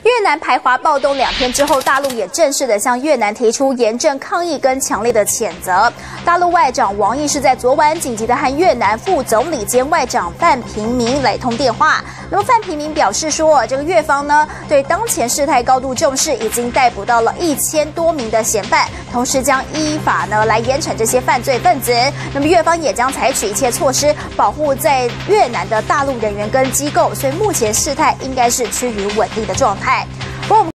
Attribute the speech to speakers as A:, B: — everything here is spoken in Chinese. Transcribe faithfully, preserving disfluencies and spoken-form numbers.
A: 越南排华暴动两天之后，大陆也正式的向越南提出严正抗议跟强烈的谴责。大陆外长王毅是在昨晚紧急的和越南副总理兼外长范平民来通电话。那么范平民表示说，这个越方呢对当前事态高度重视，已经逮捕到了一千多名的嫌犯，同时将依法呢来严惩这些犯罪分子。那么越方也将采取一切措施保护在越南的大陆人员跟机构，所以目前事态应该是趋于稳定的状态。不过我们